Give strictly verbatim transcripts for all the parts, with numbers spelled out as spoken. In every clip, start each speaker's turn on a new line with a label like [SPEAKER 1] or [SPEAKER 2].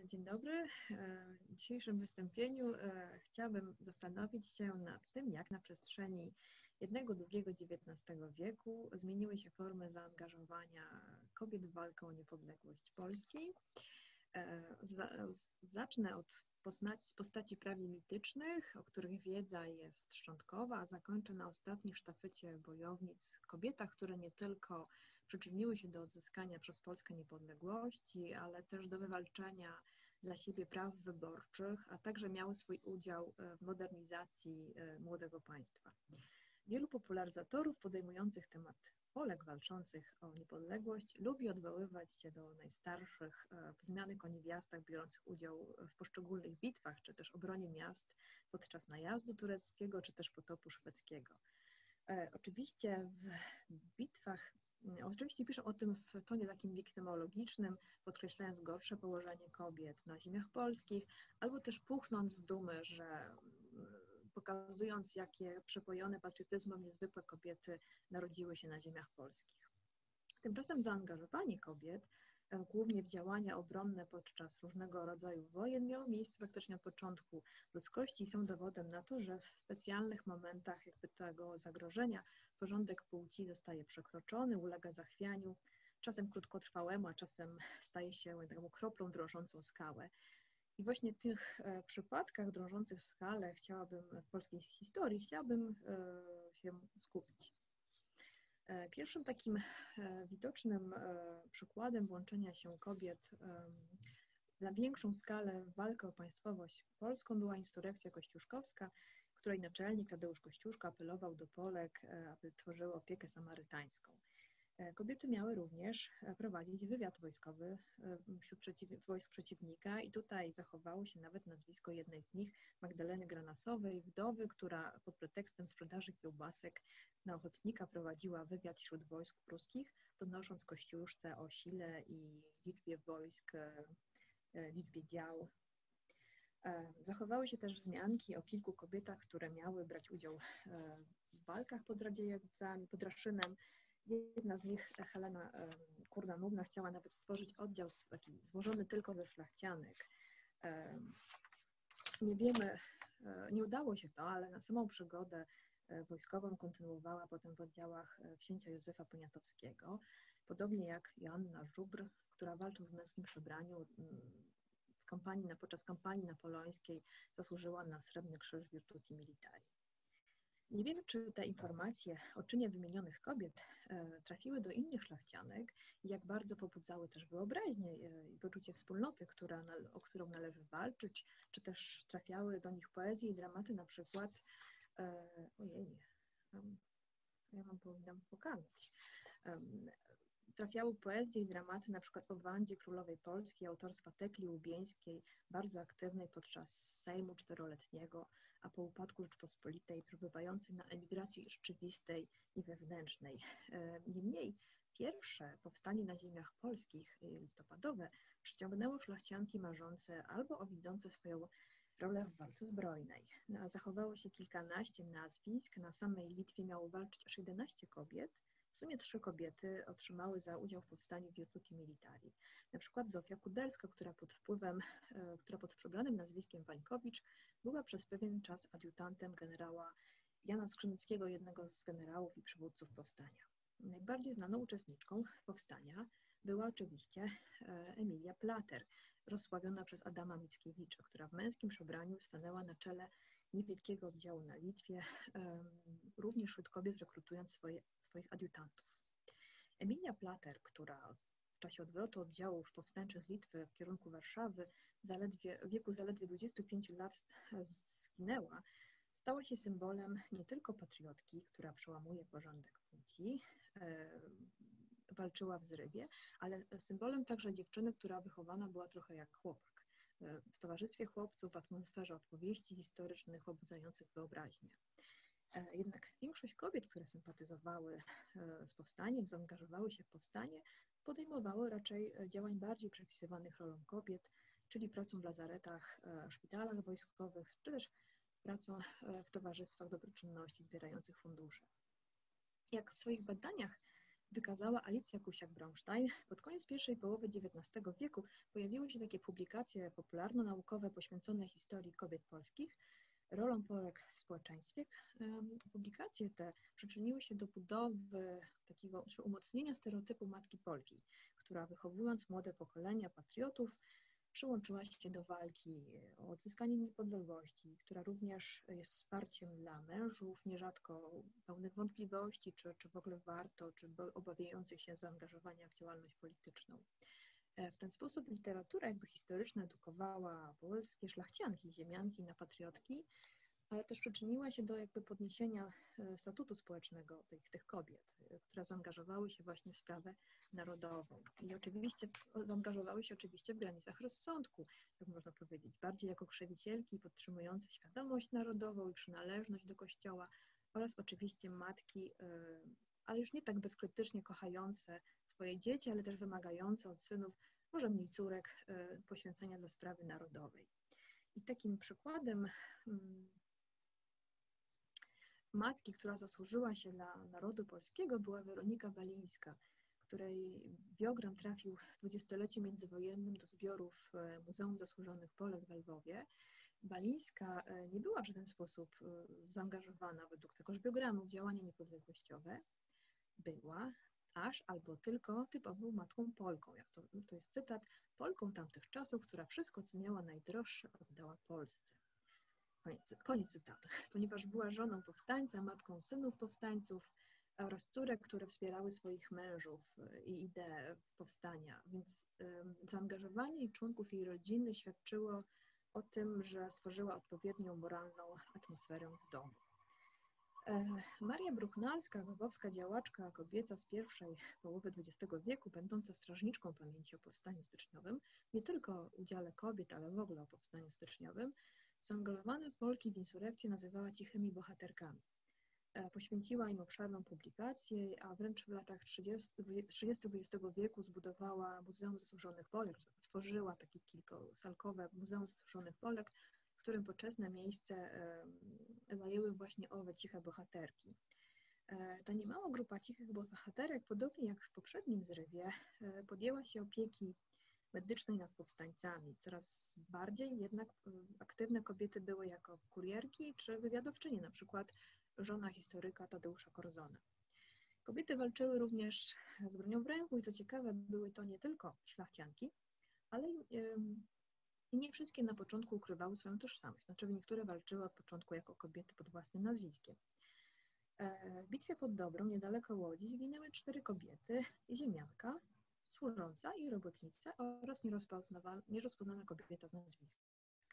[SPEAKER 1] Dzień dobry. W dzisiejszym wystąpieniu chciałabym zastanowić się nad tym, jak na przestrzeni jednego, drugiego, dziewiętnastego wieku zmieniły się formy zaangażowania kobiet w walkę o niepodległość Polski. Zacznę od postaci prawie mitycznych, o których wiedza jest szczątkowa, a zakończę na ostatniej sztafecie bojownic kobietach, które nie tylko przyczyniły się do odzyskania przez Polskę niepodległości, ale też do wywalczenia dla siebie praw wyborczych, a także miały swój udział w modernizacji młodego państwa. Wielu popularyzatorów podejmujących temat Polek walczących o niepodległość lubi odwoływać się do najstarszych wzmianek o niewiastach biorących udział w poszczególnych bitwach, czy też obronie miast podczas najazdu tureckiego, czy też potopu szwedzkiego. Oczywiście w bitwach, oczywiście piszą o tym w tonie takim wiktymologicznym, podkreślając gorsze położenie kobiet na ziemiach polskich, albo też puchnąc z dumy, że pokazując, jakie przepojone patriotyzmem niezwykłe kobiety narodziły się na ziemiach polskich. Tymczasem zaangażowanie kobiet, głównie w działania obronne podczas różnego rodzaju wojen, miało miejsce praktycznie od początku ludzkości i są dowodem na to, że w specjalnych momentach jakby tego zagrożenia porządek płci zostaje przekroczony, ulega zachwianiu, czasem krótkotrwałemu, a czasem staje się taką kroplą drążącą skałę. I właśnie w tych przypadkach drążących w skale chciałabym, w polskiej historii, chciałabym się skupić. Pierwszym takim widocznym przykładem włączenia się kobiet na większą skalę w walkę o państwowość polską była insurrekcja kościuszkowska, której naczelnik Tadeusz Kościuszko apelował do Polek, aby tworzyły opiekę samarytańską. Kobiety miały również prowadzić wywiad wojskowy wśród przeciw, wojsk przeciwnika i tutaj zachowało się nawet nazwisko jednej z nich, Magdaleny Granasowej, wdowy, która pod pretekstem sprzedaży kiełbasek na ochotnika prowadziła wywiad wśród wojsk pruskich, donosząc Kościuszce o sile i liczbie wojsk, liczbie dział. Zachowały się też wzmianki o kilku kobietach, które miały brać udział w walkach pod Radziejowcami, pod Raszynem. Jedna z nich, Helena Kurdanówna, chciała nawet stworzyć oddział taki złożony tylko ze szlachcianek. Nie wiemy, nie udało się to, ale na samą przygodę wojskową kontynuowała potem w oddziałach księcia Józefa Poniatowskiego, podobnie jak Joanna Żubr, która walcząc w męskim przebraniu w kampanii, podczas kampanii napoleońskiej zasłużyła na Srebrny Krzyż Virtuti Militari. Nie wiemy, czy te informacje o czynie wymienionych kobiet trafiły do innych szlachcianek i jak bardzo pobudzały też wyobraźnię i poczucie wspólnoty, która, o którą należy walczyć, czy też trafiały do nich poezje i dramaty, na przykład, ojej, ja wam powinnam pokazać, trafiały poezje i dramaty na przykład o Wandzie Królowej Polski autorstwa Tekli Łubieńskiej, bardzo aktywnej podczas Sejmu Czteroletniego, a po upadku Rzeczpospolitej przebywającej na emigracji rzeczywistej i wewnętrznej. Niemniej pierwsze powstanie na ziemiach polskich, listopadowe, przyciągnęło szlachcianki marzące albo o widzące swoją rolę w walce zbrojnej. Zachowało się kilkanaście nazwisk, na samej Litwie miało walczyć aż jedenaście kobiet. W sumie trzy kobiety otrzymały za udział w powstaniu Virtuti Militari. Na przykład Zofia Kudelska, która pod wpływem, która pod przebranym nazwiskiem Wańkowicz była przez pewien czas adiutantem generała Jana Skrzyneckiego, jednego z generałów i przywódców powstania. Najbardziej znaną uczestniczką powstania była oczywiście Emilia Plater, rozsławiona przez Adama Mickiewicza, która w męskim przebraniu stanęła na czele niewielkiego oddziału na Litwie, również wśród kobiet rekrutując swoje, swoich adiutantów. Emilia Plater, która w czasie odwrotu oddziałów powstańczych z Litwy w kierunku Warszawy zaledwie, w wieku zaledwie dwudziestu pięciu lat zginęła, stała się symbolem nie tylko patriotki, która przełamuje porządek płci, walczyła w zrywie, ale symbolem także dziewczyny, która wychowana była trochę jak chłopak. W towarzystwie chłopców, w atmosferze opowieści historycznych pobudzających wyobraźnię. Jednak większość kobiet, które sympatyzowały z powstaniem, zaangażowały się w powstanie, podejmowały raczej działań bardziej przypisywanych rolom kobiet, czyli pracą w lazaretach, szpitalach wojskowych, czy też pracą w towarzystwach dobroczynności zbierających fundusze. Jak w swoich badaniach wykazała Alicja Kusiak-Braunstein, pod koniec pierwszej połowy dziewiętnastego wieku pojawiły się takie publikacje popularno-naukowe poświęcone historii kobiet polskich, rolą Polek w społeczeństwie. Publikacje te przyczyniły się do budowy takiego, czy umocnienia stereotypu matki Polki, która wychowując młode pokolenia patriotów, przyłączyła się do walki o odzyskanie niepodległości, która również jest wsparciem dla mężów, nierzadko pełnych wątpliwości, czy, czy w ogóle warto, czy obawiających się zaangażowania w działalność polityczną. W ten sposób literatura jakby historyczna edukowała polskie szlachcianki, ziemianki na patriotki, ale też przyczyniła się do jakby podniesienia statutu społecznego tych, tych kobiet, które zaangażowały się właśnie w sprawę narodową. I oczywiście zaangażowały się oczywiście w granicach rozsądku, jak można powiedzieć, bardziej jako krzewicielki podtrzymujące świadomość narodową i przynależność do Kościoła oraz oczywiście matki, ale już nie tak bezkrytycznie kochające swoje dzieci, ale też wymagające od synów, może mniej córek, poświęcenia dla sprawy narodowej. I takim przykładem matki, która zasłużyła się dla narodu polskiego, była Weronika Balińska, której biogram trafił w dwudziestoleciu międzywojennym do zbiorów Muzeum Zasłużonych Polek w Lwowie. Balińska nie była w żaden sposób zaangażowana według tegoż biogramu w działania niepodległościowe. Była aż albo tylko typową matką Polką, jak to, to jest cytat, Polką tamtych czasów, która wszystko, co miała najdroższe, oddała Polsce. Koniec, koniec cytatu. Ponieważ była żoną powstańca, matką synów powstańców oraz córek, które wspierały swoich mężów i ideę powstania, więc um, zaangażowanie członków jej rodziny świadczyło o tym, że stworzyła odpowiednią moralną atmosferę w domu. Maria Bruchnalska, lwowska działaczka kobieca z pierwszej połowy dwudziestego wieku, będąca strażniczką pamięci o powstaniu styczniowym, nie tylko o udziale kobiet, ale w ogóle o powstaniu styczniowym, zaangażowane Polki w insurrekcję nazywała cichymi bohaterkami. Poświęciła im obszerną publikację, a wręcz w latach trzydziestych dwudziestego wieku zbudowała Muzeum Zasłużonych Polek, tworzyła takie kilkusalkowe Muzeum Zasłużonych Polek, w którym poczesne miejsce zajęły właśnie owe ciche bohaterki. Ta niemała grupa cichych bohaterek, podobnie jak w poprzednim zrywie, podjęła się opieki medycznej nad powstańcami. Coraz bardziej jednak aktywne kobiety były jako kurierki czy wywiadowczynie, na przykład żona historyka Tadeusza Korzona. Kobiety walczyły również z bronią w ręku i co ciekawe, były to nie tylko szlachcianki, ale i nie wszystkie na początku ukrywały swoją tożsamość. Znaczy niektóre walczyły od początku jako kobiety pod własnym nazwiskiem. W bitwie pod Dobrą, niedaleko Łodzi, zginęły cztery kobiety, ziemianka, służąca i robotnica oraz nierozpoznana kobieta z nazwiska.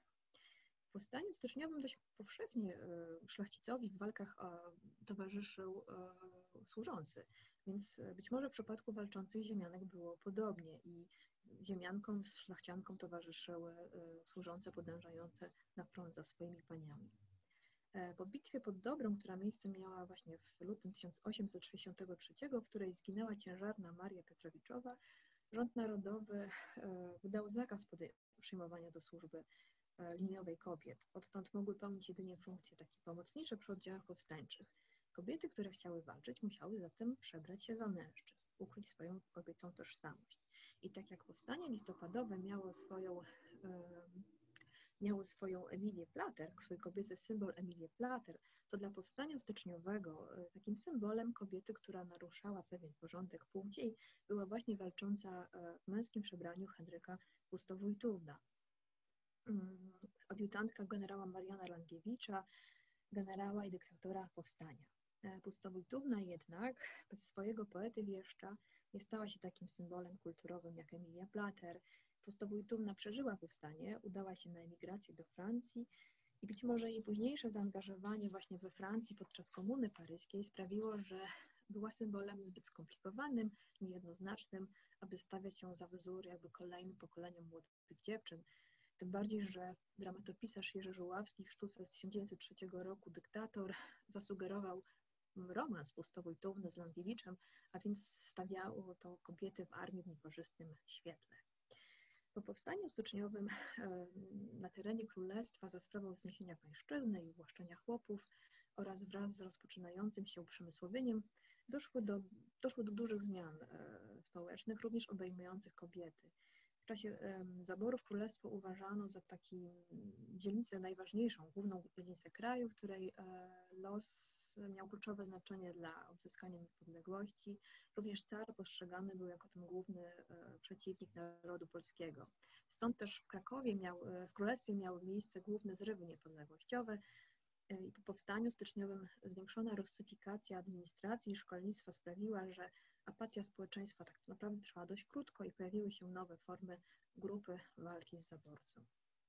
[SPEAKER 1] W powstaniu styczniowym dość powszechnie szlachcicowi w walkach towarzyszył służący, więc być może w przypadku walczących ziemianek było podobnie i ziemiankom, szlachciankom towarzyszyły służące podążające na front za swoimi paniami. Po bitwie pod Dobrą, która miejsce miała właśnie w lutym tysiąc osiemset sześćdziesiątego trzeciego, w której zginęła ciężarna Maria Piotrowiczowa, rząd narodowy wydał zakaz przyjmowania do służby liniowej kobiet. Odtąd mogły pełnić jedynie funkcje takie pomocnicze przy oddziałach powstańczych. Kobiety, które chciały walczyć, musiały zatem przebrać się za mężczyzn, ukryć swoją kobiecą tożsamość. I tak jak powstanie listopadowe miało swoją, miało swoją Emilię Plater, swój kobiecy symbol Emilię Plater, to dla powstania styczniowego takim symbolem kobiety, która naruszała pewien porządek płci, była właśnie walcząca w męskim przebraniu Henryka Pustowójtówna. Adiutantka generała Mariana Langiewicza, generała i dyktatora powstania. Pustowójtówna jednak bez swojego poety wieszcza nie stała się takim symbolem kulturowym jak Emilia Plater. Pustowójtówna przeżyła powstanie, udała się na emigrację do Francji i być może jej późniejsze zaangażowanie właśnie we Francji podczas komuny paryskiej sprawiło, że była symbolem zbyt skomplikowanym, niejednoznacznym, aby stawiać ją za wzór jakby kolejnym pokoleniom młodych dziewczyn. Tym bardziej, że dramatopisarz Jerzy Żuławski w sztuce z tysiąc dziewięćset trzeciego roku Dyktator zasugerował romans Pustowójtówny z Langiewiczem, a więc stawiało to kobiety w armii w niekorzystnym świetle. Po powstaniu styczniowym na terenie królestwa za sprawą wzniesienia pańszczyzny i uwłaszczenia chłopów oraz wraz z rozpoczynającym się uprzemysłowieniem Doszło do, doszło do dużych zmian społecznych, również obejmujących kobiety. W czasie zaborów królestwo uważano za taki dzielnicę najważniejszą, główną dzielnicę kraju, której los miał kluczowe znaczenie dla odzyskania niepodległości. Również car postrzegany był jako ten główny przeciwnik narodu polskiego. Stąd też w Krakowie, miał, w królestwie miały miejsce główne zrywy niepodległościowe i po powstaniu styczniowym zwiększona rusyfikacja administracji i szkolnictwa sprawiła, że apatia społeczeństwa tak naprawdę trwała dość krótko i pojawiły się nowe formy grupy walki z zaborcą.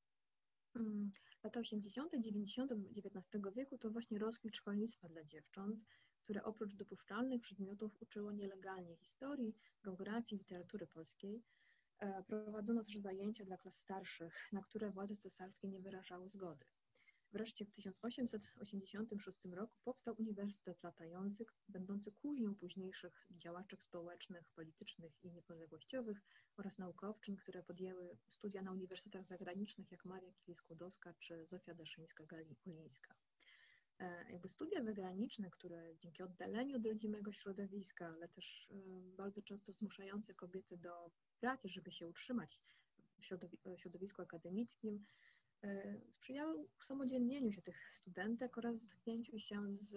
[SPEAKER 1] Lata osiemdziesiąte, dziewięćdziesiąte dziewiętnastego wieku to właśnie rozkwit szkolnictwa dla dziewcząt, które oprócz dopuszczalnych przedmiotów uczyło nielegalnie historii, geografii, literatury polskiej. Prowadzono też zajęcia dla klas starszych, na które władze cesarskie nie wyrażały zgody. Wreszcie w tysiąc osiemset osiemdziesiątym szóstym roku powstał Uniwersytet Latający, będący kuźnią późniejszych działaczek społecznych, politycznych i niepodległościowych oraz naukowczyń, które podjęły studia na uniwersytetach zagranicznych jak Maria Curie-Skłodowska czy Zofia Daszyńska-Golińska. Jakby studia zagraniczne, które dzięki oddaleniu od rodzimego środowiska, ale też bardzo często zmuszające kobiety do pracy, żeby się utrzymać w środowisku akademickim, sprzyjały usamodzielnieniu się tych studentek oraz zetknięciu się z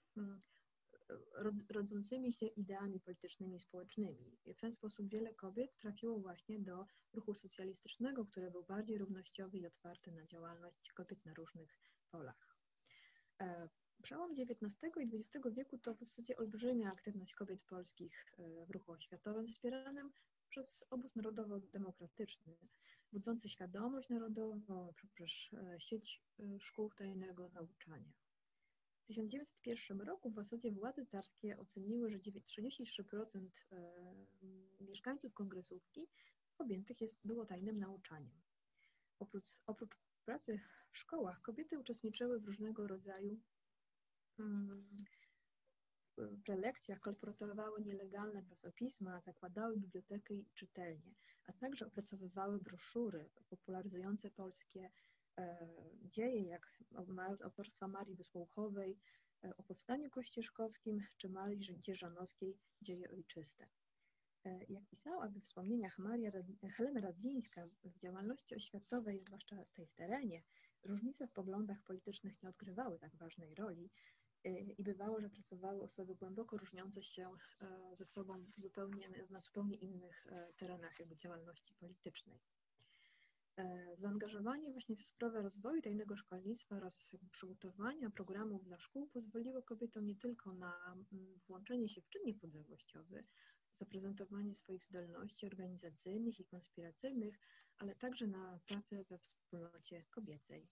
[SPEAKER 1] rodzącymi się ideami politycznymi i społecznymi. I w ten sposób wiele kobiet trafiło właśnie do ruchu socjalistycznego, który był bardziej równościowy i otwarty na działalność kobiet na różnych polach. Przełom dziewiętnastego i dwudziestego wieku to w zasadzie olbrzymia aktywność kobiet polskich w ruchu oświatowym wspieranym przez obóz narodowo-demokratyczny, budzący świadomość narodową poprzez sieć szkół tajnego nauczania. W tysiąc dziewięćset pierwszym roku w zasadzie władze carskie oceniły, że trzydzieści trzy procent mieszkańców kongresówki objętych jest, było tajnym nauczaniem. Oprócz, oprócz pracy w szkołach kobiety uczestniczyły w różnego rodzaju um, prelekcjach, kolportowały nielegalne czasopisma, zakładały biblioteki i czytelnie, a także opracowywały broszury popularyzujące polskie e, dzieje, jak autorstwa Marii Wysłuchowej, e, o powstaniu kościuszkowskim, czy Marii Dzierżanowskiej, Dzieje ojczyste. E, jak pisała we wspomnieniach Maria Rad- Helena Radlińska, w działalności oświatowej, zwłaszcza tej w terenie, różnice w poglądach politycznych nie odgrywały tak ważnej roli, i bywało, że pracowały osoby głęboko różniące się ze sobą w zupełnie, na zupełnie innych terenach jakby działalności politycznej. Zaangażowanie właśnie w sprawę rozwoju tajnego szkolnictwa oraz przygotowania programów dla szkół pozwoliło kobietom nie tylko na włączenie się w czyn niepodległościowy, zaprezentowanie swoich zdolności organizacyjnych i konspiracyjnych, ale także na pracę we wspólnocie kobiecej.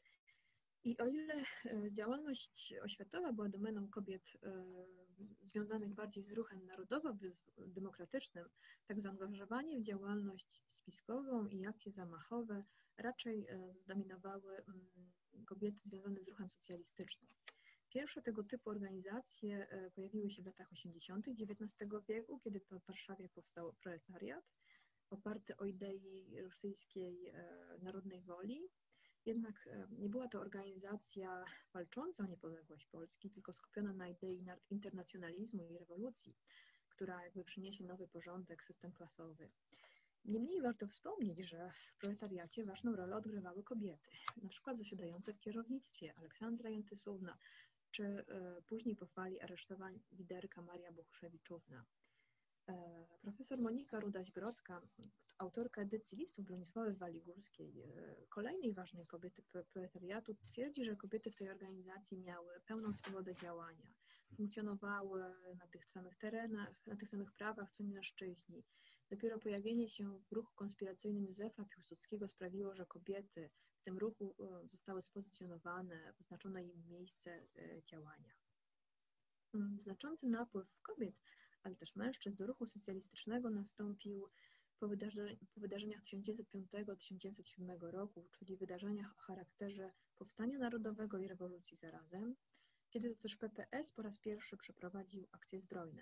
[SPEAKER 1] I o ile działalność oświatowa była domeną kobiet związanych bardziej z ruchem narodowo-demokratycznym, tak zaangażowanie w działalność spiskową i akcje zamachowe raczej zdominowały kobiety związane z ruchem socjalistycznym. Pierwsze tego typu organizacje pojawiły się w latach osiemdziesiątych dziewiętnastego wieku, kiedy to w Warszawie powstał proletariat, oparty o idei rosyjskiej narodnej woli. Jednak nie była to organizacja walcząca o niepodległość Polski, tylko skupiona na idei internacjonalizmu i rewolucji, która jakby przyniesie nowy porządek, system klasowy. Niemniej warto wspomnieć, że w proletariacie ważną rolę odgrywały kobiety, na przykład zasiadające w kierownictwie Aleksandra Jętysłówna, czy później po fali aresztowań liderka Maria Bohuszewiczówna. Profesor Monika Rudaś-Grodzka, autorka edycji listów Bronisławy Waligórskiej, kolejnej ważnej kobiety proletariatu, twierdzi, że kobiety w tej organizacji miały pełną swobodę działania, funkcjonowały na tych samych terenach, na tych samych prawach co mężczyźni. Dopiero pojawienie się w ruchu konspiracyjnym Józefa Piłsudskiego sprawiło, że kobiety w tym ruchu zostały spozycjonowane, wyznaczono im miejsce działania. Znaczący napływ kobiet, ale też mężczyzn do ruchu socjalistycznego nastąpił po, wydarze, po wydarzeniach tysiąc dziewięćset piątego do tysiąc dziewięćset siódmego roku, czyli wydarzeniach o charakterze powstania narodowego i rewolucji zarazem, kiedy to też P P S po raz pierwszy przeprowadził akcje zbrojne.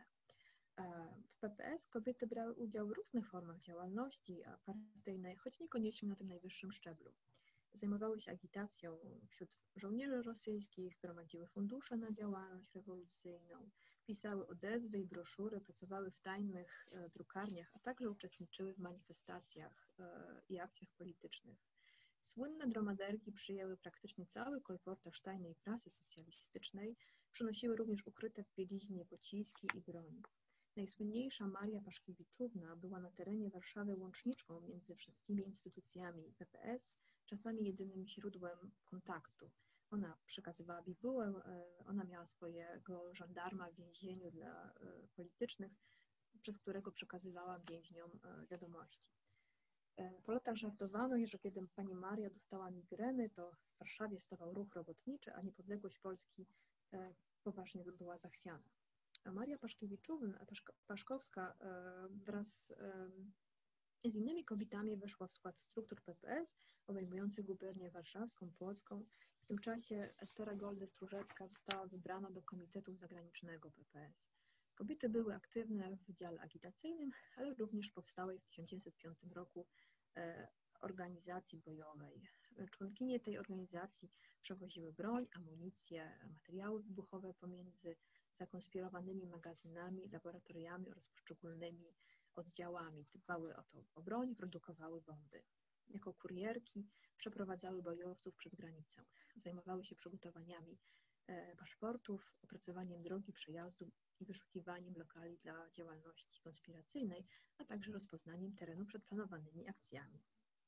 [SPEAKER 1] W P P S kobiety brały udział w różnych formach działalności partyjnej, choć niekoniecznie na tym najwyższym szczeblu. Zajmowały się agitacją wśród żołnierzy rosyjskich, gromadziły fundusze na działalność rewolucyjną, pisały odezwy i broszury, pracowały w tajnych drukarniach, a także uczestniczyły w manifestacjach i akcjach politycznych. Słynne dromaderki przyjęły praktycznie cały kolportaż tajnej prasy socjalistycznej, przynosiły również ukryte w bieliźnie pociski i broń. Najsłynniejsza Maria Paszkiewiczówna była na terenie Warszawy łączniczką między wszystkimi instytucjami P P S, czasami jedynym źródłem kontaktu. Ona przekazywała bibułę, ona miała swojego żandarma w więzieniu dla politycznych, przez którego przekazywała więźniom wiadomości. Po latach żartowano, że kiedy pani Maria dostała migreny, to w Warszawie stawał ruch robotniczy, a niepodległość Polski poważnie była zachwiana. A Maria Paszkiewiczówna, Paszkowska wraz z innymi kobietami weszła w skład struktur P P S obejmujących gubernię warszawską, płocką. W tym czasie Estera Goldy-Strużecka została wybrana do Komitetu Zagranicznego P P S. Kobiety były aktywne w dziale agitacyjnym, ale również powstałej w tysiąc dziewięćset piątym roku organizacji bojowej. Członkinie tej organizacji przewoziły broń, amunicję, materiały wybuchowe pomiędzy zakonspirowanymi magazynami, laboratoriami oraz poszczególnymi oddziałami. Dbały o to o broń, produkowały bomby. Jako kurierki przeprowadzały bojowców przez granicę. Zajmowały się przygotowaniami paszportów, opracowaniem drogi przejazdu i wyszukiwaniem lokali dla działalności konspiracyjnej, a także rozpoznaniem terenu przed planowanymi akcjami.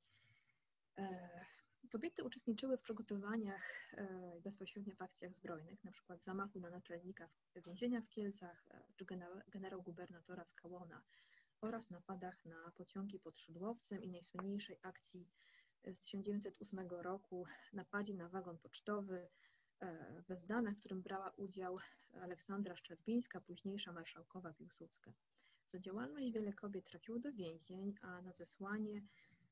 [SPEAKER 1] Kobiety uczestniczyły w przygotowaniach bezpośrednio w akcjach zbrojnych, na przykład zamachu na naczelnika więzienia w Kielcach czy generał gubernatora z Kałona oraz napadach na pociągi pod Szydłowcem i najsłynniejszej akcji z tysiąc dziewięćset ósmego roku napadzie na wagon pocztowy w Bezdanach, w którym brała udział Aleksandra Szczerbińska, późniejsza marszałkowa Piłsudska. Za działalność wiele kobiet trafiło do więzień, a na zesłanie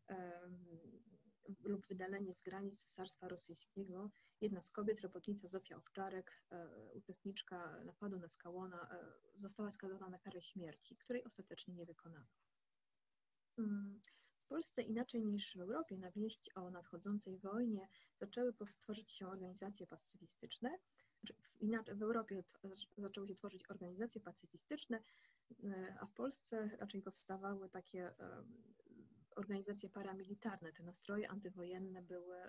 [SPEAKER 1] lub wydalenie z granic Cesarstwa Rosyjskiego jedna z kobiet, robotnica Zofia Owczarek, uczestniczka napadu na Skałona, została skazana na karę śmierci, której ostatecznie nie wykonano. W Polsce inaczej niż w Europie na wieść o nadchodzącej wojnie zaczęły tworzyć się organizacje pacyfistyczne. Inaczej w Europie zaczęły się tworzyć organizacje pacyfistyczne, a w Polsce raczej powstawały takie organizacje paramilitarne. Te nastroje antywojenne były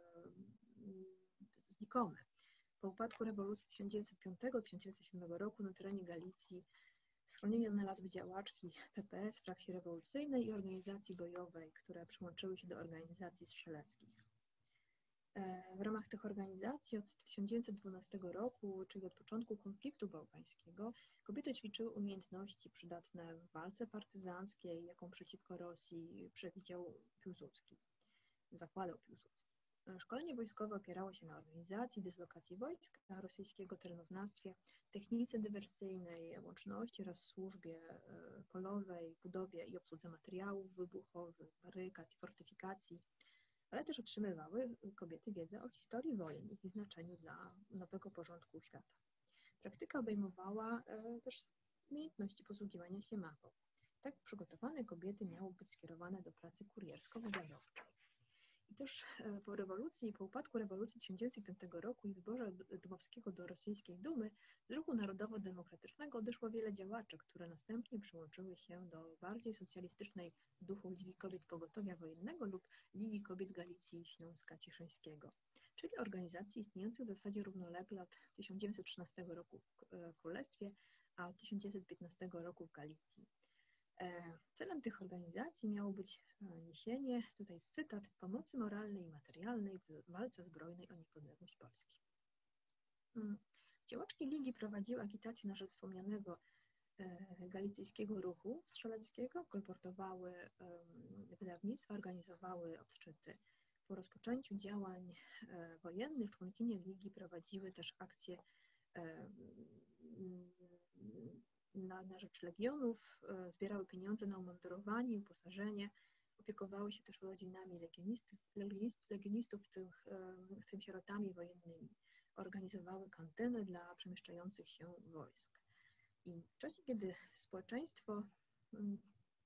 [SPEAKER 1] znikome. Po upadku rewolucji tysiąc dziewięćset piątego do tysiąc dziewięćset siódmego roku na terenie Galicji schronienie znalazły działaczki P P S, frakcji rewolucyjnej i organizacji bojowej, które przyłączyły się do organizacji strzeleckich. W ramach tych organizacji od tysiąc dziewięćset dwunastego roku, czyli od początku konfliktu bałkańskiego, kobiety ćwiczyły umiejętności przydatne w walce partyzanckiej, jaką przeciwko Rosji przewidział Piłsudski, zakładał Piłsudski. Szkolenie wojskowe opierało się na organizacji, dyslokacji wojska rosyjskiego, terenoznawstwie, technice dywersyjnej, łączności oraz służbie polowej, budowie i obsłudze materiałów wybuchowych, barykad i fortyfikacji, ale też otrzymywały kobiety wiedzę o historii wojen i ich znaczeniu dla nowego porządku świata. Praktyka obejmowała też umiejętności posługiwania się mapą. Tak przygotowane kobiety miały być skierowane do pracy kuriersko-wywiadowczej. I też po rewolucji, po upadku rewolucji tysiąc dziewięćset piątego roku i wyborze Dmowskiego do rosyjskiej Dumy, z ruchu narodowo-demokratycznego odeszło wiele działaczek, które następnie przyłączyły się do bardziej socjalistycznej w duchu Ligi Kobiet Pogotowia Wojennego lub Ligi Kobiet Galicji Śląska Cieszyńskiego, czyli organizacji istniejących w zasadzie równolegle od tysiąc dziewięćset trzynastego roku w Królestwie, a od tysiąc dziewięćset piętnastego roku w Galicji. Celem tych organizacji miało być niesienie, tutaj jest cytat, pomocy moralnej i materialnej w walce zbrojnej o niepodległość Polski. Działaczki Ligi prowadziły agitację na rzecz wspomnianego galicyjskiego ruchu strzeleckiego, kolportowały wydawnictwa, organizowały odczyty. Po rozpoczęciu działań wojennych członkinie Ligi prowadziły też akcje Na, na rzecz legionów, zbierały pieniądze na umundurowanie, uposażenie, opiekowały się też rodzinami legionistów, legionistów, legionistów w, tych, w tym sierotami wojennymi, organizowały kantyny dla przemieszczających się wojsk. I w czasie, kiedy społeczeństwo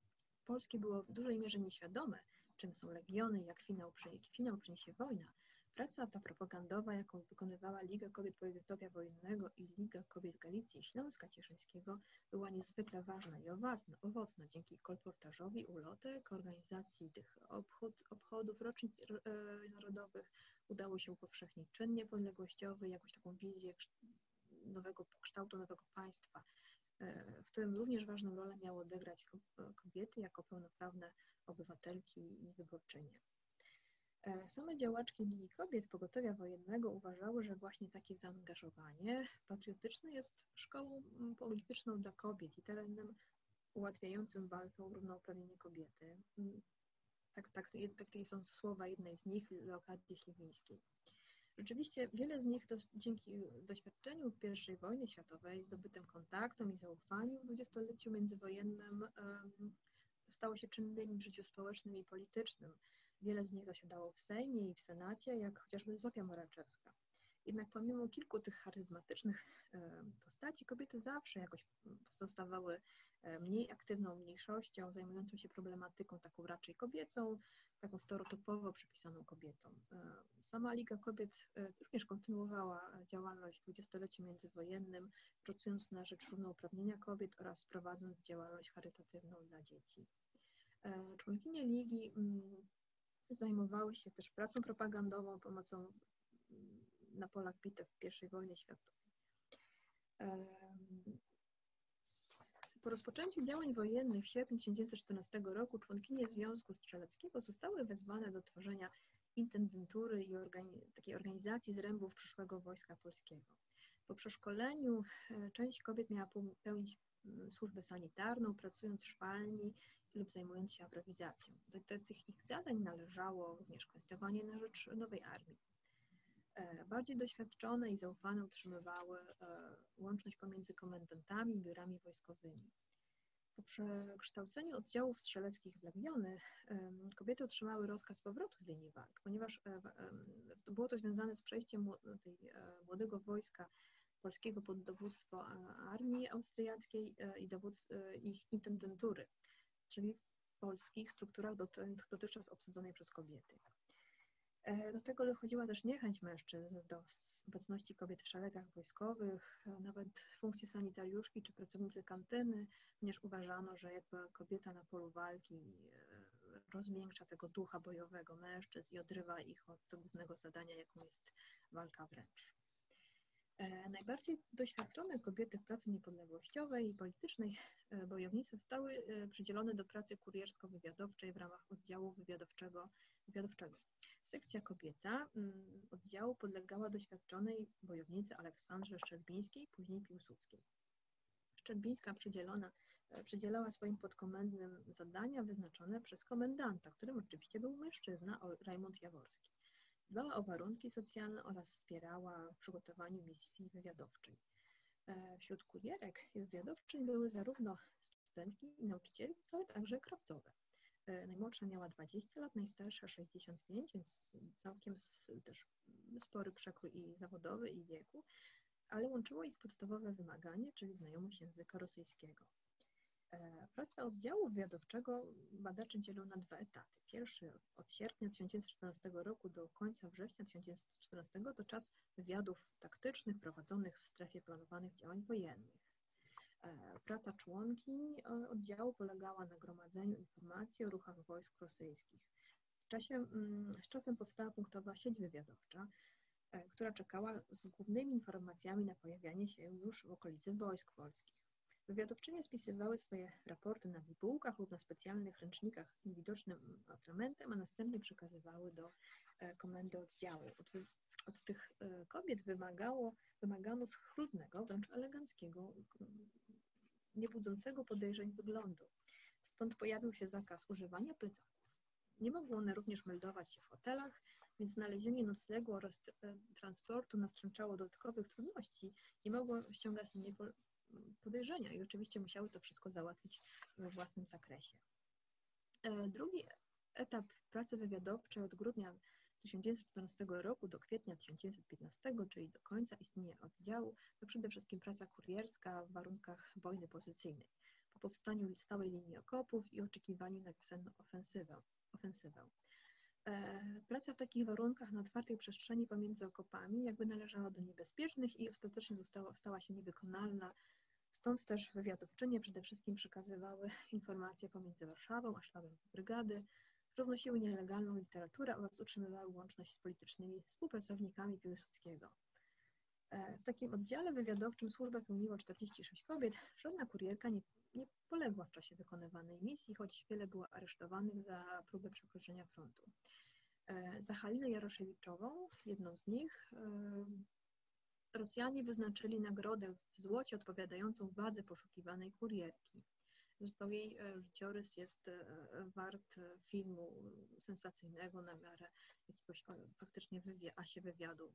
[SPEAKER 1] polskie było w dużej mierze nieświadome, czym są legiony, jak finał, jak finał przyniesie wojna, Praca ta propagandowa, jaką wykonywała Liga Kobiet Pogotowia Wojennego i Liga Kobiet Galicji i Śląska Cieszyńskiego, była niezwykle ważna i owocna. owocna. Dzięki kolportażowi ulotek, organizacji tych obchod, obchodów, rocznic e, narodowych udało się upowszechnić czyn niepodległościowy, jakąś taką wizję nowego kształtu, nowego państwa, e, w którym również ważną rolę miały odegrać kobiety jako pełnoprawne obywatelki i wyborczynie. Same działaczki Ligi Kobiet Pogotowia Wojennego uważały, że właśnie takie zaangażowanie patriotyczne jest szkołą polityczną dla kobiet i terenem ułatwiającym walkę o równouprawnienie kobiety. Tak, tak, takie są słowa jednej z nich, Leokadii Śliwińskiej. Rzeczywiście wiele z nich do, dzięki doświadczeniu pierwszej wojny światowej, zdobytym kontaktom i zaufaniu w dwudziestoleciu międzywojennym um, stało się czynnymi w życiu społecznym i politycznym. Wiele z nich zasiadało w Sejmie i w Senacie, jak chociażby Zofia Moraczewska. Jednak pomimo kilku tych charyzmatycznych postaci, kobiety zawsze jakoś pozostawały mniej aktywną mniejszością, zajmującą się problematyką taką raczej kobiecą, taką stereotypowo przypisaną kobietom. Sama Liga Kobiet również kontynuowała działalność w dwudziestoleciu międzywojennym, pracując na rzecz równouprawnienia kobiet oraz prowadząc działalność charytatywną dla dzieci. Członkinie Ligi zajmowały się też pracą propagandową, pomocą na polach bitew pierwszej wojny światowej. Po rozpoczęciu działań wojennych w sierpniu tysiąc dziewięćset czternastego roku członkinie Związku Strzeleckiego zostały wezwane do tworzenia intendentury i organi takiej organizacji zrębów przyszłego Wojska Polskiego. Po przeszkoleniu część kobiet miała pełnić służbę sanitarną, pracując w szwalni lub zajmując się aprowizacją. Do, do tych ich zadań należało również kwestionowanie na rzecz nowej armii. Bardziej doświadczone i zaufane utrzymywały łączność pomiędzy komendantami i biurami wojskowymi. Po przekształceniu oddziałów strzeleckich w legiony kobiety otrzymały rozkaz powrotu z linii walk, ponieważ było to związane z przejściem tej młodego wojska polskiego pod dowództwo armii austriackiej i dowództw ich intendentury, czyli w polskich strukturach dotychczas obsadzonej przez kobiety. Do tego dochodziła też niechęć mężczyzn do obecności kobiet w szeregach wojskowych, nawet funkcje sanitariuszki czy pracownicy kantyny, ponieważ uważano, że jakby kobieta na polu walki rozmiękcza tego ducha bojowego mężczyzn i odrywa ich od głównego zadania, jaką jest walka wręcz. Najbardziej doświadczone kobiety w pracy niepodległościowej i politycznej bojownicy zostały przydzielone do pracy kuriersko-wywiadowczej w ramach oddziału wywiadowczego. wywiadowczego. Sekcja kobieca oddziału podlegała doświadczonej bojownicy Aleksandrze Szczerbińskiej, później Piłsudskiej. Szczerbińska przydzielona, przydzielała swoim podkomendnym zadania wyznaczone przez komendanta, którym oczywiście był mężczyzna, Rajmund Jaworski. Dbała o warunki socjalne oraz wspierała w przygotowaniu misji wywiadowczej. Wśród kurierek i wywiadowczyń były zarówno studentki i nauczycielki, ale także krawcowe. Najmłodsza miała dwadzieścia lat, najstarsza sześćdziesiąt pięć, więc całkiem też spory przekrój i zawodowy, i wieku, ale łączyło ich podstawowe wymaganie, czyli znajomość języka rosyjskiego. Praca oddziału wywiadowczego badacze dzielą na dwa etapy. Pierwszy od sierpnia tysiąc dziewięćset czternastego roku do końca września tysiąc dziewięćset czternastego to czas wywiadów taktycznych prowadzonych w strefie planowanych działań wojennych. Praca członkiń oddziału polegała na gromadzeniu informacji o ruchach wojsk rosyjskich. W czasie, z czasem powstała punktowa sieć wywiadowcza, która czekała z głównymi informacjami na pojawianie się już w okolicy wojsk polskich. Wywiadowczynie spisywały swoje raporty na bibułkach lub na specjalnych ręcznikach niewidocznym atramentem, a następnie przekazywały do komendy oddziału. Od, od tych kobiet wymagało, wymagano schludnego, wręcz eleganckiego, niebudzącego podejrzeń wyglądu. Stąd pojawił się zakaz używania plecaków. Nie mogły one również meldować się w hotelach, więc znalezienie noclegu oraz transportu nastręczało dodatkowych trudności i mogło ściągać na nie podejrzenia i oczywiście musiały to wszystko załatwić we własnym zakresie. Drugi etap pracy wywiadowczej od grudnia tysiąc dziewięćset czternastego roku do kwietnia tysiąc dziewięćset piętnaستego, czyli do końca istnienia oddziału, to przede wszystkim praca kurierska w warunkach wojny pozycyjnej, po powstaniu stałej linii okopów i oczekiwaniu na wiosenną ofensywę. ofensywę. Praca w takich warunkach na otwartej przestrzeni pomiędzy okopami jakby należała do niebezpiecznych i ostatecznie została, stała się niewykonalna. Stąd też wywiadowczynie przede wszystkim przekazywały informacje pomiędzy Warszawą a sztabem brygady, roznosiły nielegalną literaturę oraz utrzymywały łączność z politycznymi współpracownikami Piłsudskiego. W takim oddziale wywiadowczym służbę pełniło czterdzieści sześć kobiet. Żadna kurierka nie, nie poległa w czasie wykonywanej misji, choć wiele było aresztowanych za próbę przekroczenia frontu. Za Halinę Jaroszewiczową, jedną z nich, Rosjanie wyznaczyli nagrodę w złocie odpowiadającą wadze poszukiwanej kurierki. Zresztą jej życiorys jest wart filmu sensacyjnego na miarę jakiegoś faktycznie asie wywiadu,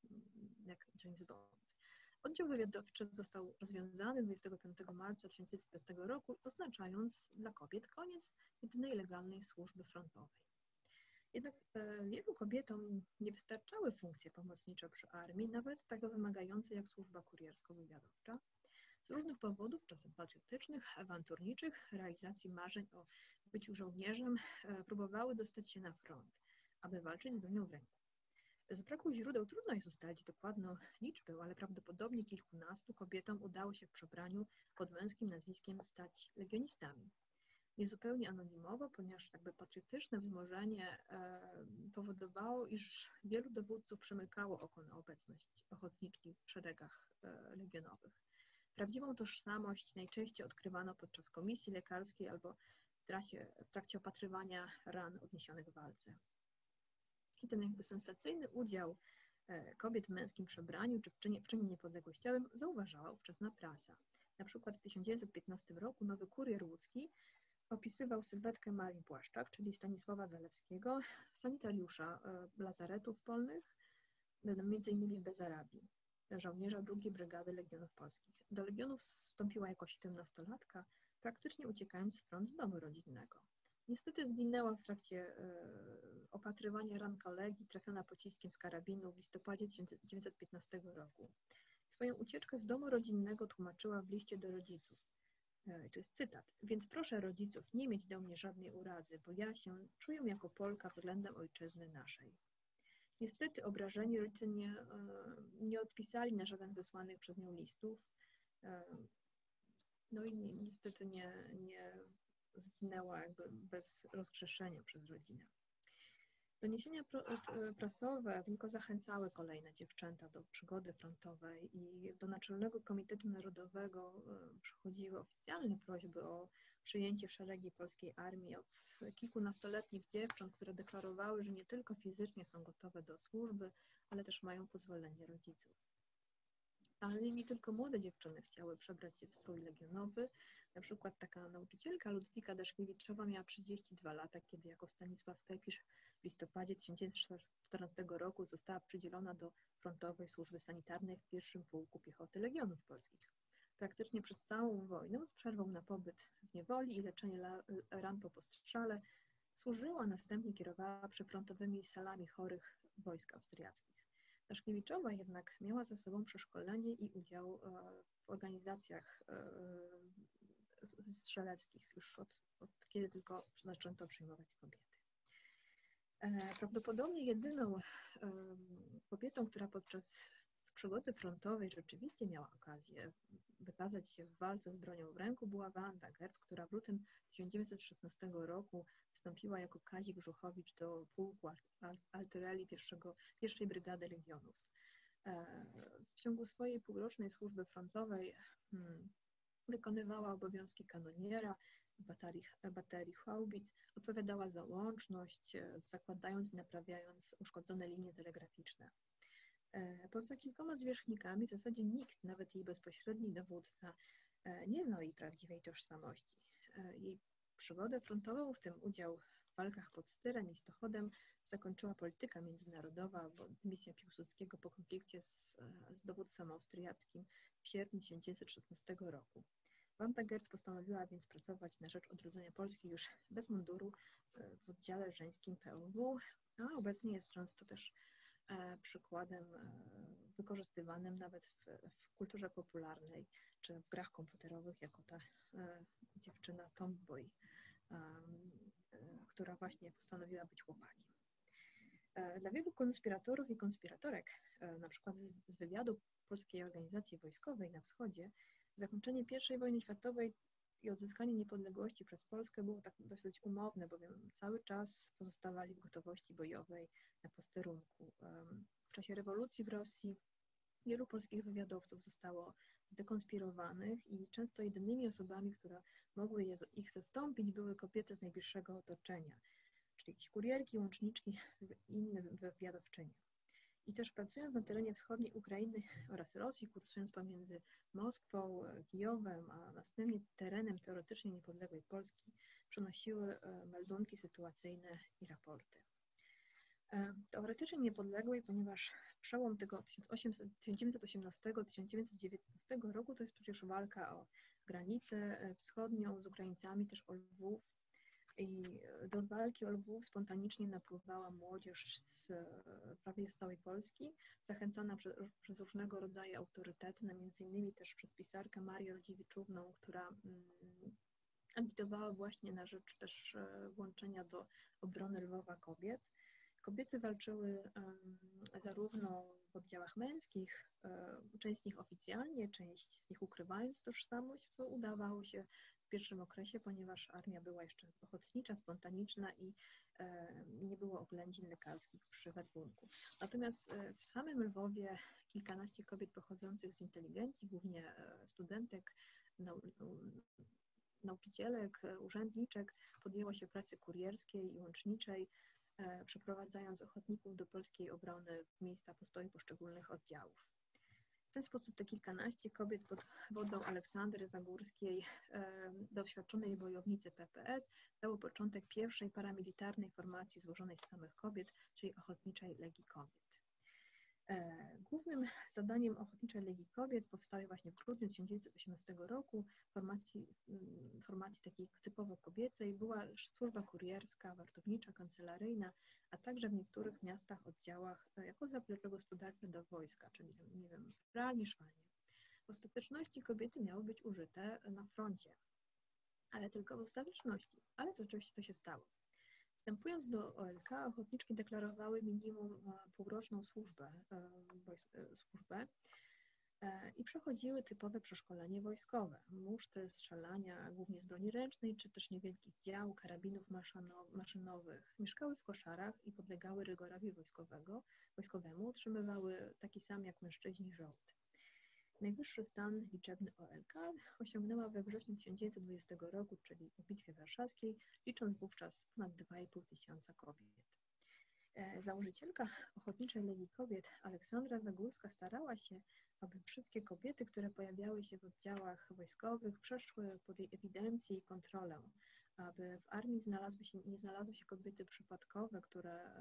[SPEAKER 1] jak James Bond. Oddział wywiadowczy został rozwiązany dwudziestego piątego marca tysiąc dziewięćset piątego roku, oznaczając dla kobiet koniec jedynej legalnej służby frontowej. Jednak wielu kobietom nie wystarczały funkcje pomocnicze przy armii, nawet tak wymagające jak służba kuriersko-wywiadowcza. Z różnych powodów, czasem patriotycznych, awanturniczych, realizacji marzeń o byciu żołnierzem, próbowały dostać się na front, aby walczyć z bronią w ręku. Z braku źródeł trudno jest ustalić dokładną liczbę, ale prawdopodobnie kilkunastu kobietom udało się w przebraniu pod męskim nazwiskiem stać legionistami. Niezupełnie anonimowo, ponieważ jakby patriotyczne wzmożenie e, powodowało, iż wielu dowódców przymykało oko na obecność ochotniczki w szeregach e, legionowych. Prawdziwą tożsamość najczęściej odkrywano podczas komisji lekarskiej albo w, trasie, w trakcie opatrywania ran odniesionych w walce. I ten jakby sensacyjny udział e, kobiet w męskim przebraniu czy w czynie, w czynie niepodległościowym zauważała ówczesna prasa. Na przykład w tysiąc dziewięćset piętnastym roku Nowy Kurier Łódzki opisywał sylwetkę Marii Błaszczak, czyli Stanisława Zalewskiego, sanitariusza e, lazaretów polnych, między innymi w Bezarabii, żołnierza drugiej Brygady Legionów Polskich. Do Legionów wstąpiła jako siedemnastolatka, praktycznie uciekając z front z domu rodzinnego. Niestety zginęła w trakcie e, opatrywania ran kolegi, trafiona pociskiem z karabinu w listopadzie tysiąc dziewięćset piętnastego roku. Swoją ucieczkę z domu rodzinnego tłumaczyła w liście do rodziców. E, to jest cytat. Więc proszę rodziców nie mieć do mnie żadnej urazy, bo ja się czuję jako Polka względem ojczyzny naszej. Niestety obrażeni rodzice nie, e, nie odpisali na żaden wysłanych przez nią listów. E, no i ni niestety nie, nie zginęła jakby bez rozgrzeszenia przez rodzinę. Doniesienia prasowe tylko zachęcały kolejne dziewczęta do przygody frontowej i do Naczelnego Komitetu Narodowego przychodziły oficjalne prośby o przyjęcie w szeregi polskiej armii od kilkunastoletnich dziewcząt, które deklarowały, że nie tylko fizycznie są gotowe do służby, ale też mają pozwolenie rodziców. Ale nie tylko młode dziewczyny chciały przebrać się w strój legionowy. Na przykład taka nauczycielka Ludwika Deszkiewiczowa miała trzydzieści dwa lata, kiedy jako Stanisław Klepisz w listopadzie tysiąc dziewięćset czternastego roku została przydzielona do frontowej służby sanitarnej w pierwszym pułku piechoty Legionów Polskich. Praktycznie przez całą wojnę z przerwą na pobyt w niewoli i leczenie ran po postrzale służyła, a następnie kierowała przyfrontowymi salami chorych wojsk austriackich. Daszkiewiczowa jednak miała za sobą przeszkolenie i udział w organizacjach strzeleckich już od, od kiedy tylko zaczęto przyjmować kobiety. Prawdopodobnie jedyną kobietą, która podczas przygody frontowej rzeczywiście miała okazję wykazać się w walce z bronią w ręku, była Wanda Gerz, która w lutym tysiąc dziewięćset szesnastego roku wstąpiła jako Kazik Brzuchowicz do pułku artylerii pierwszej Brygady Legionów. W ciągu swojej półrocznej służby frontowej hmm, wykonywała obowiązki kanoniera w baterii, baterii haubic, odpowiadała za łączność, zakładając i naprawiając uszkodzone linie telegraficzne. Poza kilkoma zwierzchnikami w zasadzie nikt, nawet jej bezpośredni dowódca, nie znał jej prawdziwej tożsamości. Jej przygodę frontową, w tym udział w walkach pod Styrem i Stochodem, zakończyła polityka międzynarodowa, bo dymisja Piłsudskiego po konflikcie z, z dowódcą austriackim w sierpniu tysiąc dziewięćset szesnastego roku. Wanda Gerz postanowiła więc pracować na rzecz odrodzenia Polski już bez munduru w oddziale żeńskim P O W, a obecnie jest często też przykładem wykorzystywanym nawet w, w kulturze popularnej czy w grach komputerowych jako ta dziewczyna tomboy, która właśnie postanowiła być chłopakiem. Dla wielu konspiratorów i konspiratorek, na przykład z wywiadu Polskiej Organizacji Wojskowej na wschodzie, zakończenie pierwszej wojny światowej i odzyskanie niepodległości przez Polskę było tak dosyć umowne, bowiem cały czas pozostawali w gotowości bojowej na posterunku. W czasie rewolucji w Rosji wielu polskich wywiadowców zostało zdekonspirowanych i często jedynymi osobami, które mogły je, ich zastąpić, były kobiety z najbliższego otoczenia, czyli jakieś kurierki, łączniczki i inne wywiadowczynie. I też pracując na terenie wschodniej Ukrainy oraz Rosji, kursując pomiędzy Moskwą, Kijowem, a następnie terenem teoretycznie niepodległej Polski, przenosiły meldunki sytuacyjne i raporty. Teoretycznie niepodległej, ponieważ przełom tego tysiąc dziewięćset osiemnastego do tysiąc dziewięćset dziewiętnastego roku to jest przecież walka o granicę wschodnią z Ukraińcami, też o Lwów. I do walki o Lwów spontanicznie napływała młodzież z prawie z całej Polski, zachęcana przez, przez różnego rodzaju autorytety, no między innymi też przez pisarkę Marię Rodziewiczówną, która mm, agitowała właśnie na rzecz też włączenia do obrony Lwowa kobiet. Kobiety walczyły um, zarówno w oddziałach męskich, um, część z nich oficjalnie, część z nich ukrywając tożsamość, co udawało się w pierwszym okresie, ponieważ armia była jeszcze ochotnicza, spontaniczna i e, nie było oględzin lekarskich przy wezwunku. Natomiast e, w samym Lwowie kilkanaście kobiet pochodzących z inteligencji, głównie e, studentek, nau, nauczycielek, urzędniczek, podjęło się pracy kurierskiej i łączniczej, przeprowadzając ochotników do polskiej obrony w miejsca postoju poszczególnych oddziałów. W ten sposób te kilkanaście kobiet pod wodzą Aleksandry Zagórskiej, doświadczonej bojownicy P P S, dało początek pierwszej paramilitarnej formacji złożonej z samych kobiet, czyli Ochotniczej Legii Kobiet. Głównym zadaniem Ochotniczej Legii Kobiet powstałej właśnie w grudniu tysiąc dziewięćset osiemnastego roku formacji, formacji takiej typowo kobiecej była służba kurierska, wartownicza, kancelaryjna, a także w niektórych miastach, oddziałach jako zaplecze gospodarcze do wojska, czyli nie wiem, pralnie, szwanie. W ostateczności kobiety miały być użyte na froncie, ale tylko w ostateczności, ale to oczywiście to się stało. Wstępując do O L K, ochotniczki deklarowały minimum półroczną służbę, służbę i przechodziły typowe przeszkolenie wojskowe. Muszty, strzelania, głównie z broni ręcznej, czy też niewielkich dział, karabinów maszynowych. Mieszkały w koszarach i podlegały rygorowi wojskowego, wojskowemu, otrzymywały taki sam jak mężczyźni żołd. Najwyższy stan liczebny O L K osiągnęła we wrześniu tysiąc dziewięćset dwudziestego roku, czyli po Bitwie Warszawskiej, licząc wówczas ponad dwa i pół tysiąca kobiet. Założycielka Ochotniczej Legii Kobiet, Aleksandra Zagórska, starała się, aby wszystkie kobiety, które pojawiały się w oddziałach wojskowych, przeszły pod jej ewidencję i kontrolę, aby w armii znalazły się, nie znalazły się kobiety przypadkowe, które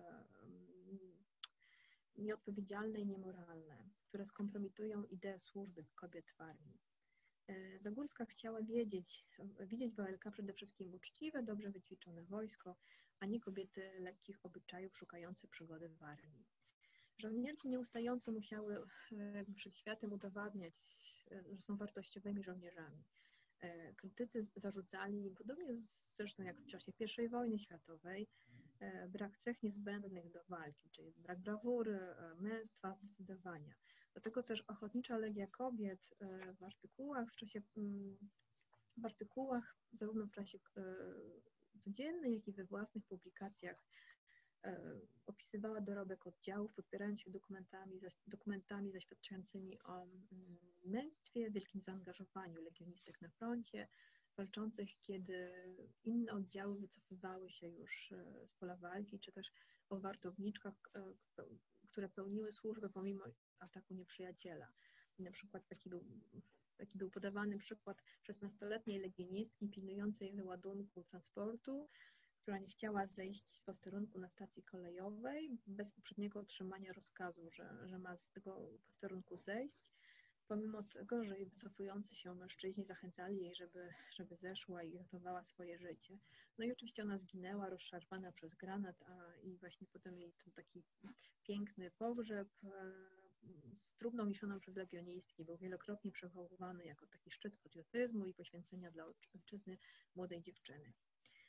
[SPEAKER 1] nieodpowiedzialne i niemoralne, które skompromitują ideę służby kobiet w armii. Zagórska chciała wiedzieć, widzieć w O L K przede wszystkim uczciwe, dobrze wyćwiczone wojsko, a nie kobiety lekkich obyczajów szukające przygody w armii. Żołnierki nieustająco musiały przed światem udowadniać, że są wartościowymi żołnierzami. Krytycy zarzucali, podobnie zresztą jak w czasie pierwszej wojny światowej, brak cech niezbędnych do walki, czyli brak brawury, męstwa, zdecydowania. Dlatego też Ochotnicza Legia Kobiet w artykułach, w czasie, w artykułach zarówno w czasie codziennym, jak i we własnych publikacjach opisywała dorobek oddziałów, podpierając się dokumentami, dokumentami zaświadczającymi o męstwie, wielkim zaangażowaniu legionistek na froncie, walczących, kiedy inne oddziały wycofywały się już z pola walki, czy też o wartowniczkach, które pełniły służbę pomimo ataku nieprzyjaciela. I na przykład taki był, taki był podawany przykład szesnastoletniej legionistki pilnującej wyładunku transportu, która nie chciała zejść z posterunku na stacji kolejowej bez poprzedniego otrzymania rozkazu, że, że ma z tego posterunku zejść, pomimo tego, że jej wycofujący się mężczyźni zachęcali jej, żeby, żeby zeszła i ratowała swoje życie. No i oczywiście ona zginęła, rozszarpana przez granat, a i właśnie potem jej ten taki piękny pogrzeb z trumną niesioną przez legionistki był wielokrotnie przywoływany jako taki szczyt patriotyzmu i poświęcenia dla ojczyzny młodej dziewczyny.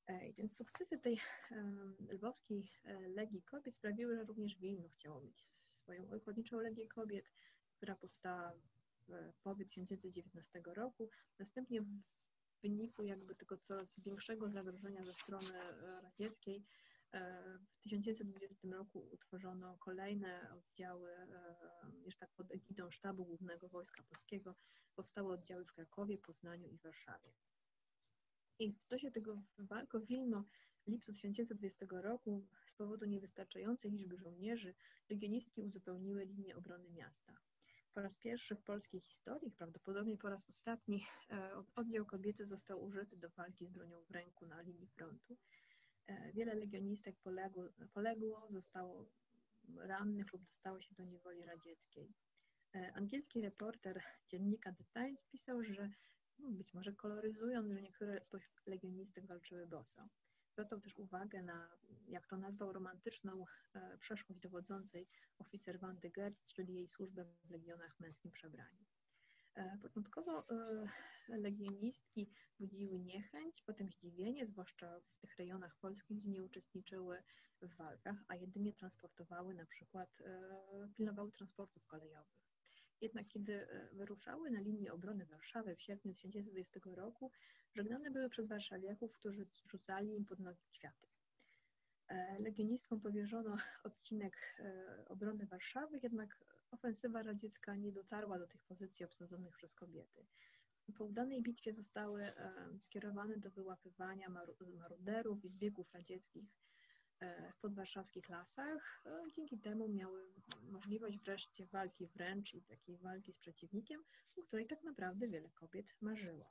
[SPEAKER 1] Więc sukcesy tej lwowskiej Legii Kobiet sprawiły, że również Wilno chciało mieć swoją ochotniczą Legię Kobiet, która powstała w połowie tysiąc dziewięćset dziewiętnastego roku. Następnie w wyniku jakby tego coraz większego zagrożenia ze strony radzieckiej w tysiąc dziewięćset dwudziestym roku utworzono kolejne oddziały, już tak pod egidą Sztabu Głównego Wojska Polskiego. Powstały oddziały w Krakowie, Poznaniu i Warszawie. I w czasie tego walk o Wilno w lipcu tysiąc dziewięćset dwudziestego roku z powodu niewystarczającej liczby żołnierzy legionistki uzupełniły linię obrony miasta. Po raz pierwszy w polskiej historii, prawdopodobnie po raz ostatni, oddział kobiecy został użyty do walki z bronią w ręku na linii frontu. Wiele legionistek poległo, poległo, zostało rannych lub dostało się do niewoli radzieckiej. Angielski reporter dziennika The Times pisał, że być może koloryzując, że niektóre spośród legionistek walczyły boso. Zwracał też uwagę na, jak to nazwał, romantyczną e, przeszłość dowodzącej oficer Wandy Gertz, czyli jej służbę w legionach w męskim przebraniu. E, początkowo e, legionistki budziły niechęć, potem zdziwienie, zwłaszcza w tych rejonach polskich, gdzie nie uczestniczyły w walkach, a jedynie transportowały, na przykład e, pilnowały transportów kolejowych. Jednak kiedy wyruszały na linię obrony Warszawy w sierpniu tysiąc dziewięćset dwudziestego roku, żegnane były przez warszawiaków, którzy rzucali im pod nogi kwiaty. Legionistkom powierzono odcinek obrony Warszawy, jednak ofensywa radziecka nie dotarła do tych pozycji obsadzonych przez kobiety. Po udanej bitwie zostały skierowane do wyłapywania maruderów i zbiegów radzieckich w podwarszawskich lasach. Dzięki temu miały możliwość wreszcie walki wręcz i takiej walki z przeciwnikiem, o której tak naprawdę wiele kobiet marzyło.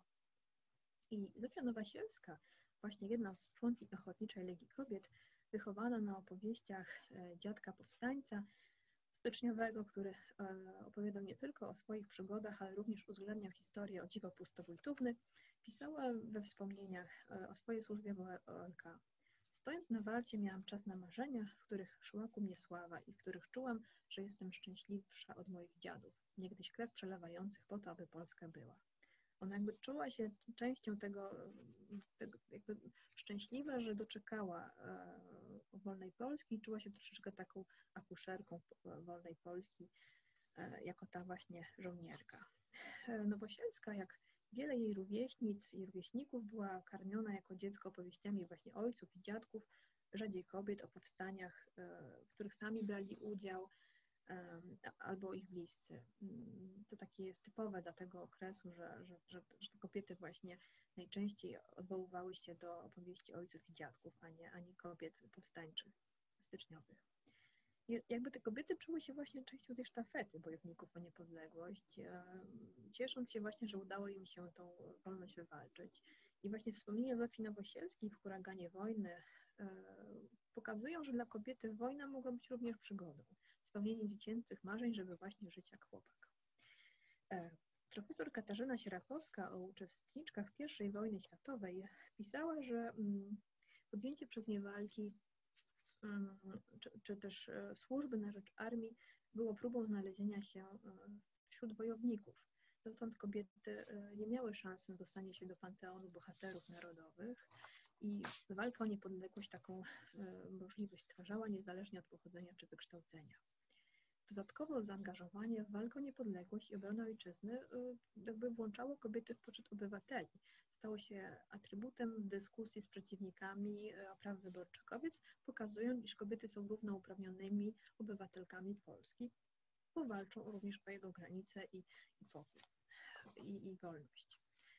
[SPEAKER 1] I Zofia Nowasielska, właśnie jedna z członkiń Ochotniczej Legii Kobiet, wychowana na opowieściach dziadka powstańca styczniowego, który opowiadał nie tylko o swoich przygodach, ale również uwzględniał historię o dziwo pustowójtówny, pisała we wspomnieniach o swojej służbie w O L K. Stojąc na warcie, miałam czas na marzenia, w których szła ku mnie sława i w których czułam, że jestem szczęśliwsza od moich dziadów, niegdyś krew przelewających po to, aby Polska była. Ona jakby czuła się częścią tego, tego jakby szczęśliwa, że doczekała e, wolnej Polski i czuła się troszeczkę taką akuszerką wolnej Polski, e, jako ta właśnie żołnierka. E, Nowosielska, jak wiele jej rówieśnic i rówieśników, była karmiona jako dziecko opowieściami właśnie ojców i dziadków, rzadziej kobiet, o powstaniach, w których sami brali udział, albo ich bliscy. To takie jest typowe dla tego okresu, że, że, że, że te kobiety właśnie najczęściej odwoływały się do opowieści ojców i dziadków, a nie, a nie kobiet powstańczych, styczniowych. I jakby te kobiety czuły się właśnie częścią tej sztafety bojowników o niepodległość, ciesząc się właśnie, że udało im się tą wolność wywalczyć. I właśnie wspomnienia Zofii Nowosielskiej w Huraganie wojny pokazują, że dla kobiety wojna mogła być również przygodą, spełnieniem dziecięcych marzeń, żeby właśnie żyć jak chłopak. Profesor Katarzyna Sierakowska o uczestniczkach pierwszej wojny światowej pisała, że podjęcie przez nie walki Czy, czy też służby na rzecz armii było próbą znalezienia się wśród wojowników. Dotąd kobiety nie miały szansy na dostanie się do panteonu bohaterów narodowych i walka o niepodległość taką możliwość stwarzała niezależnie od pochodzenia czy wykształcenia. Dodatkowo zaangażowanie w walkę o niepodległość i obronę ojczyzny jakby włączało kobiety w poczet obywateli. Stało się atrybutem dyskusji z przeciwnikami o praw wyborczych kobiet, pokazując, iż kobiety są równouprawnionymi obywatelkami Polski, bo walczą również o jego granice i, i pokój, i, i wolność.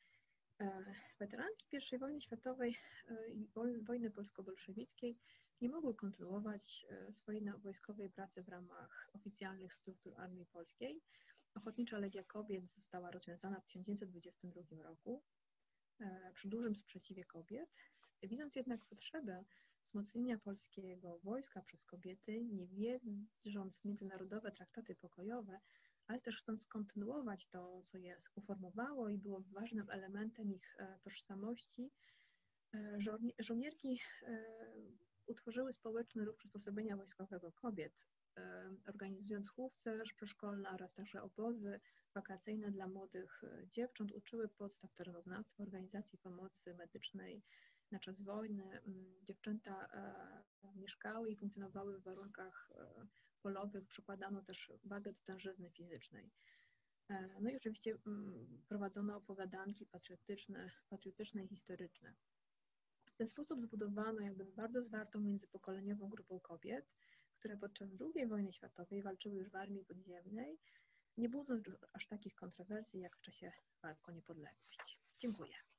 [SPEAKER 1] Weteranki pierwszej wojny światowej i wojny polsko-bolszewickiej nie mogły kontynuować swojej wojskowej pracy w ramach oficjalnych struktur Armii Polskiej. Ochotnicza Legia Kobiet została rozwiązana w tysiąc dziewięćset dwudziestym drugim roku przy dużym sprzeciwie kobiet. Widząc jednak potrzebę wzmocnienia polskiego wojska przez kobiety, nie wierząc w międzynarodowe traktaty pokojowe, ale też chcąc kontynuować to, co je uformowało i było ważnym elementem ich tożsamości, żo- żołnierki utworzyły społeczny ruch przysposobienia wojskowego kobiet, organizując chówce przedszkolne oraz także obozy wakacyjne dla młodych dziewcząt, uczyły podstaw terenoznawstwa, organizacji pomocy medycznej na czas wojny dziewczęta mieszkały i funkcjonowały w warunkach polowych, przykładano też wagę do tężyzny fizycznej. No i oczywiście prowadzono opowiadanki patriotyczne, patriotyczne i historyczne. W ten sposób zbudowano jakby bardzo zwartą międzypokoleniową grupę kobiet, które podczas drugiej wojny światowej walczyły już w armii podziemnej, nie budząc aż takich kontrowersji jak w czasie walk o niepodległość. Dziękuję.